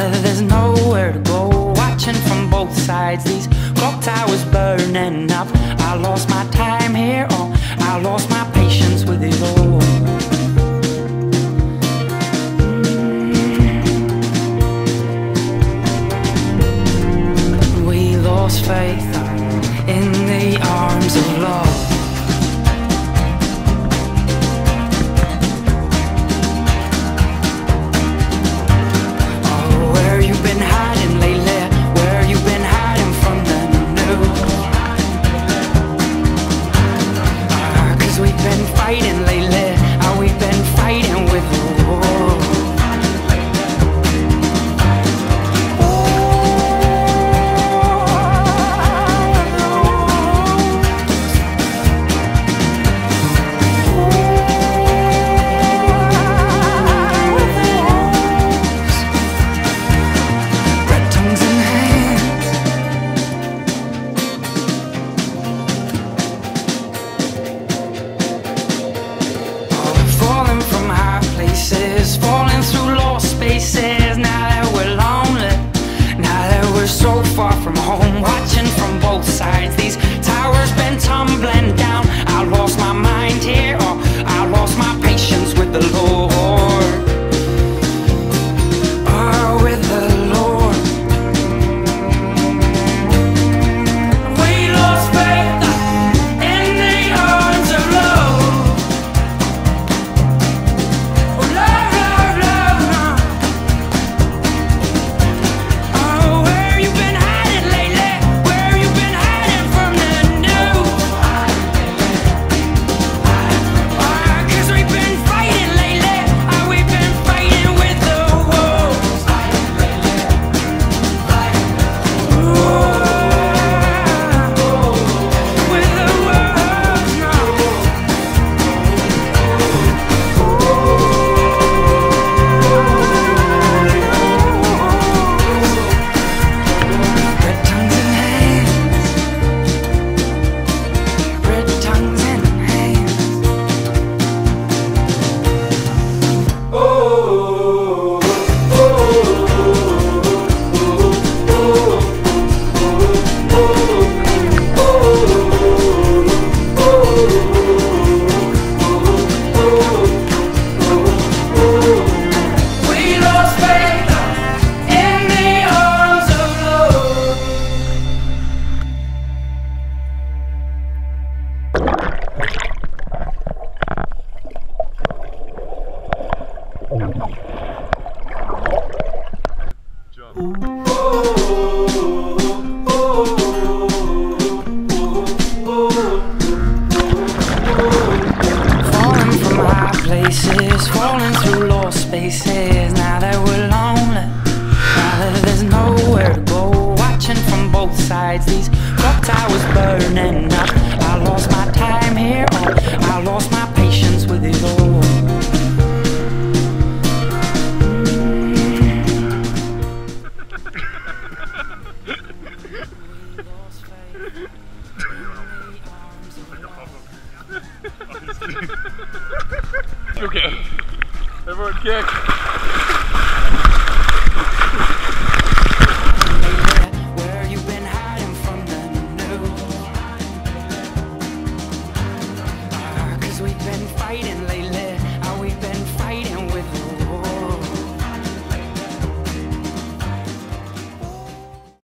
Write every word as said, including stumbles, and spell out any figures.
that there's nowhere to go. Watching from both sides, these clock towers burning up. I lost my time here, oh, I lost my patience with it all. Mm. We lost faith in the arms of love. These clock towers burning up. I lost my time here, oh, I lost my patience with it all. Okay, everyone kick.